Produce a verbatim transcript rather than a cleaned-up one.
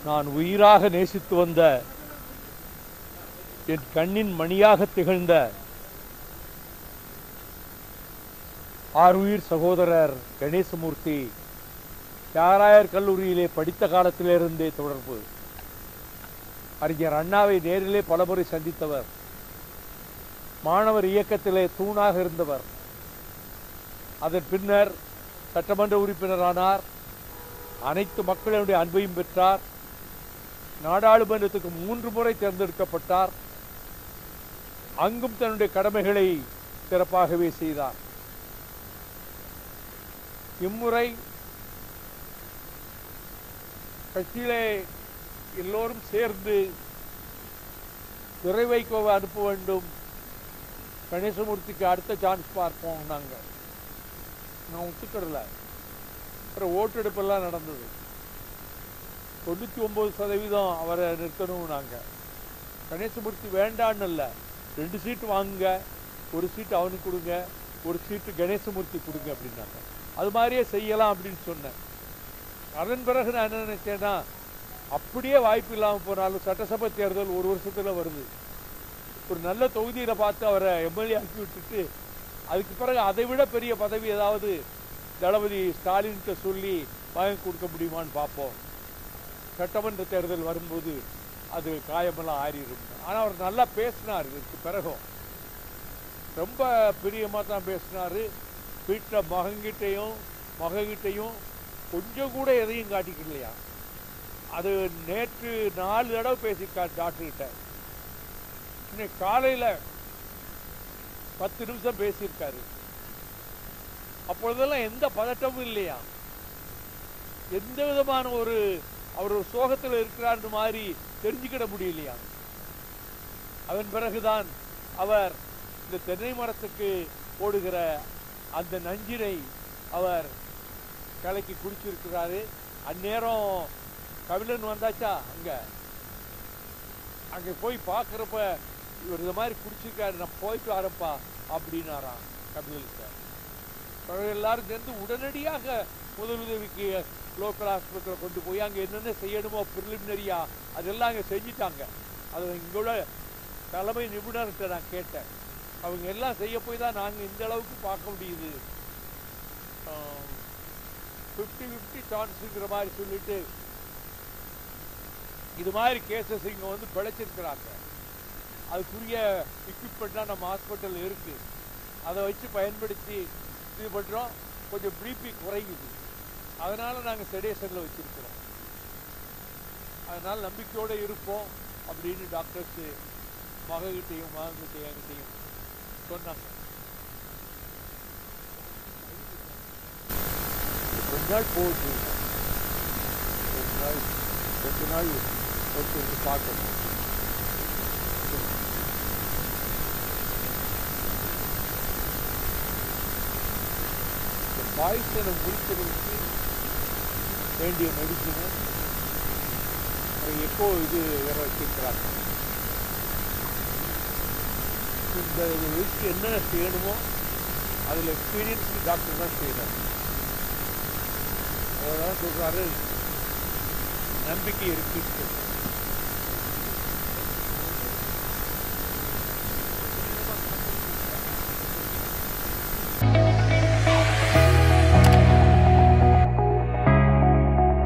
நான் உயிராக நேசித்து வந்த என் கண்ணின் மணியாக திகழ்ந்த ஆறுயிர் சகோதரர் கணேசமூர்த்தி தியாகராயர் கல்லூரியிலே படித்த காலத்திலிருந்தே தொடர்பு. அறிஞர் அண்ணாவை நேரிலே பலமுறை சந்தித்தவர். மாணவர் இயக்கத்திலே தூணாக இருந்தவர். அதன் பின்னர் சட்டமன்ற உறுப்பினரானார். அனைத்து மக்களுடைய அன்பையும் பெற்றார். நாடாளுமன்றத்துக்கு மூன்று முறை தேர்ந்தெடுக்கப்பட்டார். அங்கும் தன்னுடைய கடமைகளை சிறப்பாகவே செய்தார். இம்முறை கட்சியிலே எல்லோரும் சேர்ந்து துறை வைகோவை அனுப்ப வேண்டும், கணேசமூர்த்திக்கு அடுத்த சான்ஸ் பார்ப்போம். நாங்கள் நான் ஒத்துக்கடல. அப்புறம் ஓட்டெடுப்பெல்லாம் நடந்தது. தொண்ணூற்றி ஒன்பது சதவீதம் அவரை நிறுத்தணும். நாங்கள் கணேசமூர்த்தி வேண்டான்னு இல்லை, ரெண்டு சீட்டு வாங்குங்க, ஒரு சீட்டு அவனுக்கு கொடுங்க, ஒரு சீட்டு கணேசமூர்த்தி கொடுங்க அப்படின்னாங்க. அது மாதிரியே செய்யலாம் அப்படின்னு சொன்னேன். அதன் பிறகு நான் என்ன நினைச்சேன்னா, அப்படியே வாய்ப்பு இல்லாமல் போனாலும் சட்டசபை தேர்தல் ஒரு வருஷத்தில் வருது, ஒரு நல்ல தொகுதியில் பார்த்து அவரை எம்எல்ஏ ஆக்கி விட்டுட்டு அதுக்கு பிறகு அதை விட பெரிய பதவி ஏதாவது தளபதி ஸ்டாலின்கிட்ட சொல்லி வாங்கி கொடுக்க முடியுமான்னு பார்ப்போம். சட்டமன்ற தேர்தல் வரும்போது அது காயமெல்லாம் ஆறிடும். ஆனால் அவர் நல்லா பேசினார். இதுக்கு பிறகும் ரொம்ப பிரியமாக தான் பேசினார். வீட்டில் மகங்கிட்டையும் மகங்கிட்டையும் கொஞ்சம் கூட எதையும் காட்டிக்கலையா. அது நேற்று நாலு தடவை பேசியிருக்கார் டாக்டர்கிட்ட. இன்னைக்கு காலையில் பத்து நிமிஷம் பேசியிருக்காரு. அப்பொழுதெல்லாம் எந்த பதட்டமும் இல்லையா, எந்த விதமான ஒரு அவர் ஒரு சோகத்தில் இருக்கிறார் மாதிரி தெரிஞ்சுக்கிட முடியலையா. அதன் பிறகுதான் அவர் இந்த தென்னை மரத்துக்கு ஓடுகிற அந்த நஞ்சினை அவர் கலக்கி குடிச்சிருக்கிறாரு. அந்நேரம் கபிலன் வந்தாச்சா, அங்க அங்கே போய் பார்க்குறப்ப இவர் இந்த மாதிரி குடிச்சிருக்காரு, நான் போயிட்டு வரப்பா அப்படின்னாராம் கபிலன். எல்லாரும் சேர்ந்து உடனடியாக முதலுதவிக்கு லோக்கல் ஆஸ்பத்திரியில் கொண்டு போய் அங்கே என்னென்ன செய்யணுமோ ப்ரிலிமினரியா அதெல்லாம் அங்கே செஞ்சிட்டாங்க. அது இங்கோட தலைமை நிபுணர்கிட்ட நான் கேட்டேன். அவங்க எல்லாம் செய்ய போய் தான் நாங்கள் இந்த அளவுக்கு பார்க்க முடியுது. ஃபிஃப்டி ஃபிஃப்டி சான்ஸுங்கிற மாதிரி சொல்லிட்டு இது மாதிரி கேசஸ் இங்கே வந்து பிழைச்சிருக்கிறாங்க. அதுக்குரிய எக்யூப்மெண்ட்லாம் நம்ம ஹாஸ்பிட்டலில் இருக்குது. அதை வச்சு பயன்படுத்தி இது பண்ணுறோம். கொஞ்சம் பிபி குறையுது, அதனால் நாங்கள் செடேஷனில் வச்சுருக்கிறோம். அதனால் நம்பிக்கையோடு இருப்போம் அப்படின்னு டாக்டர்ஸு மககிட்டையும் மகன்கிட்டையும் என்கிட்டையும் சொன்னாங்க. கொஞ்ச நாள் போகுது, ரெண்டு நாள் ரெண்டு நாள் ஒருத்தருக்கு பார்க்கணும். பாய்ச்சலை முடிக்கிறதுக்கு வேண்டிய மெடிசனை எப்போ இது வேற வச்சிருக்கிறாங்க. இந்த இதுக்கு என்னென்ன செய்யணுமோ அதில் எக்ஸ்பீரியன்ஸ் டாக்டர் தான் செய்யறாரு. அதனால சொல்றாரு நம்பிக்கை இருக்கு.